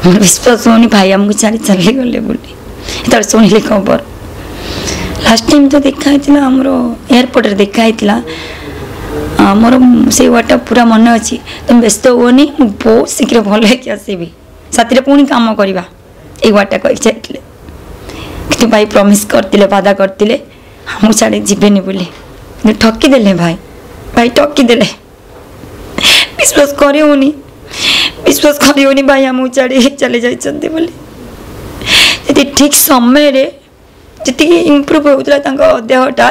विश्वास होनी भाई आमको छाड़ी चली गले बोली शुणिले खबर लास्ट टाइम तो देखाई आमर एयरपोर्ट देखाई मोर से वाटा पूरा मन अच्छी तुम व्यस्त होनी बहुत शीघ्र भल है आसबि साथी पुणी कम करवा ये वाटा कही कि भाई प्रमिश करते वादा करते हम छाड़े जीवेनि बोली ठकीदे भाई भाई ठकीदे विश्वास करनी भाई आम छाड़ी चली जाती बोली ठीक समय जी इम्प्रूव होता देहटा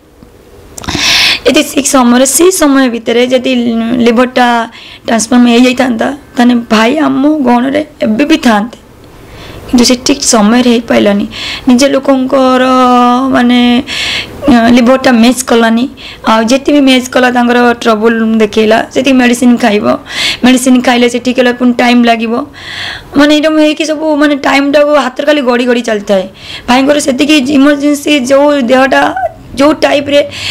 यदि ठीक समय से समय भितर जदि लिवरटा ट्रांसफॉर्म हो जाता भाई आम गण में भी था कि से ठीक समय हो पारानी निजे लोकंर माने लिवरटा मैच कलानी आती भी मैच कला ट्रबल देखला से मेडिसिन खाइब मेडिसिन खाइले से ठीक है पुणी टाइम लगे माने ये सब माने टाइम टाक हाथ खाली गड़ी गड़ी चलता है भाई से इमरजेंसी जो देहटा जो टाइप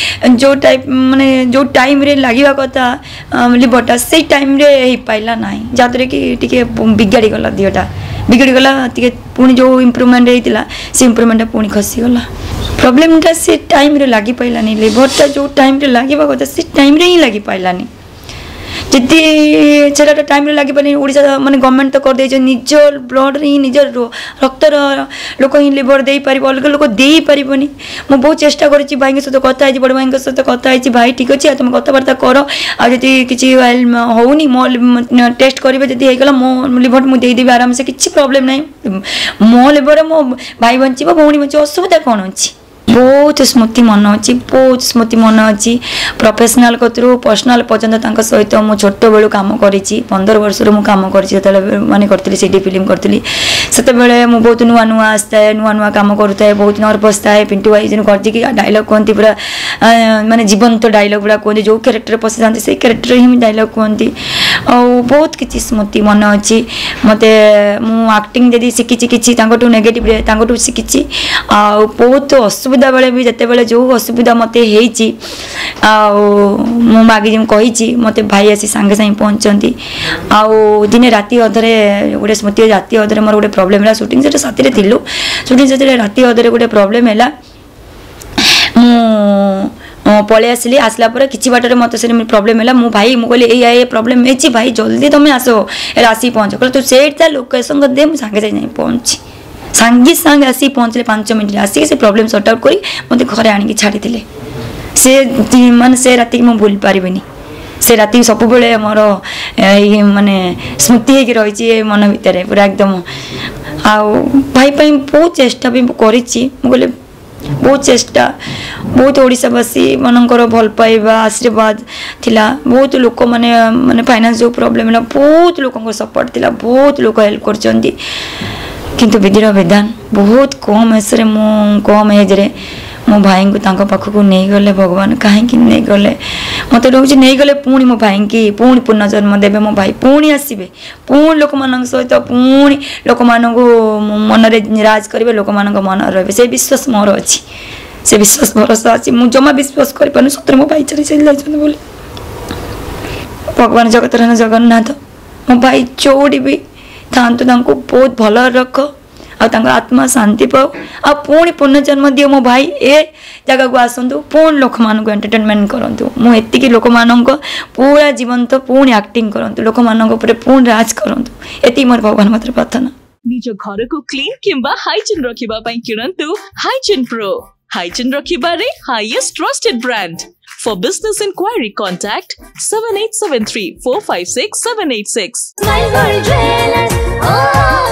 माने जो टाइम रे लगे कथा लिवरटा से टाइम रे हो पाइला ना जहाँद्वारा कि बिगाड़ी गला देहटा बिगड़ी गला पुणी जो इम्प्रूवमेंट होता से इम्प्रूवमेंट पुणी खसीगला प्रॉब्लमटा से टाइम रे लगी पाइलानी लिवरटा जो टाइम रे लगे कथा से टाइम रे ही लगी पाइलानी जदि से टाइम लगे पारे ओडिशा माने गवर्नमेंट तो कर दे निज ब्लड ही निज रक्तर लोक ही लिवर दे पार अलग लोक दे पारनी मुझे बहुत चेष्टा करी भाई सहित कथा बड़ भाई सहित कथा भाई ठीक अच्छे तुम कथबार्ता कर आदि किसी होनी मो टेस्ट करेंगे जब होगा मो लिवर मुझे देदेवी आराम से किसी प्रॉब्लम ना मो लिवर मो भाई बंची भौणी बंची असुविधा कौन अच्छी बहुत स्मृति मन अच्छी बहुत स्मृति मन अच्छी प्रोफेशनल कतरू पर्सनाल पर्यटन सहित मु छोट बेलू कम करी 15 वर्ष कम कर माने करी सीडी फिल्म करी से मुझे बहुत नुआ नुआ आसता है नुआ नुआ कम करुए बहुत नर्भस थाए पिंटू भाई जो कर डायलॉग कहती पूरा माने जीवंत डायलॉग गुड़ा कहते जो कैरेक्टर पशि था से कैरेक्टर ही डायलॉग कहती बहुत किसी स्मृति मन अच्छी मत एक्टिंग जदि शिखी किसी नेगेटिव शिखी बहुत असुविधा बेले भी जिते बड़े जो असुविधा मत आगे कही मत भाई आसी सांगे सांगे पहुँचती दिने राति अधरे गोटे स्मृति राति अधरे मोर गोटे प्रॉब्लम है शूटिंग से साथी थिलु शूटिंग से राति अधरे गोटे प्रॉब्लम है पलि आसली आसला पर किसी बाटर मत से प्रॉब्लम है मु भाई मुझे ये प्रॉब्लम है भाई जल्दी तुम आस आसी पहुँच कह तू से लोकेशन दे मुझे सांगे सांगे पहुँची सांगे सांगे आसी पहुँचले 5 मिनट आसिक से प्रॉब्लम सॉर्ट आउट करी मत घरे आनिक छाड़ी से माने से राति मुझे भूल पारिनी से राति सब बेले मोर माने स्मृति होगी रही मन भितर पूरा एकदम भाई बहुत चेष्टा भी करी बहुत चेष्टा बहुत ओडिशावासी मनकर भल पाइबा आशीर्वाद थिला बहुत लोक माने माने फाइनेंस जो प्रॉब्लम है बहुत लोक सपोर्ट थिला बहुत लोक हेल्प करचंदी किंतु विधिर विधान बहुत कम एसरे कम एज्रे मो भाई को पाखक नहीं गले भगवान कहीं नहीं गले मत रोज नहीं गले पुणी मो भाई की पुणी पुनर्जन्म देवे मो भाई पुणी आसबे पुणी लोक मान सहित पुणी लोक मान मन राज करेंगे लोक मान मन रे से विश्वास मोर अच्छी से विश्वास भरोसा अच्छी मुझे जमा विश्वास कर सतरे मो भाई चली चली बोली भगवान जगत जगन्नाथ मो भाई चौड़ी भी था बहुत भल रख आत्मा शांति पाओ आ पुणी पुनर्जन्म दियो मो भाई ए जगह को आसतु पुणी लोक मान एंटरटेनमेंट करूँ मुझे लोक मान पूरा जीवंत पुणी एक्टिंग करूँ लोक मान पुणी राज करूँ ये मोर भगवान मत प्रार्थना निज घर को क्लीन किंबा हाइजीन रखिबा पई किरंतु हाइजीन प्रो हाइजीन रखिबारे highest trusted brand for business inquiry contact 7873 456 786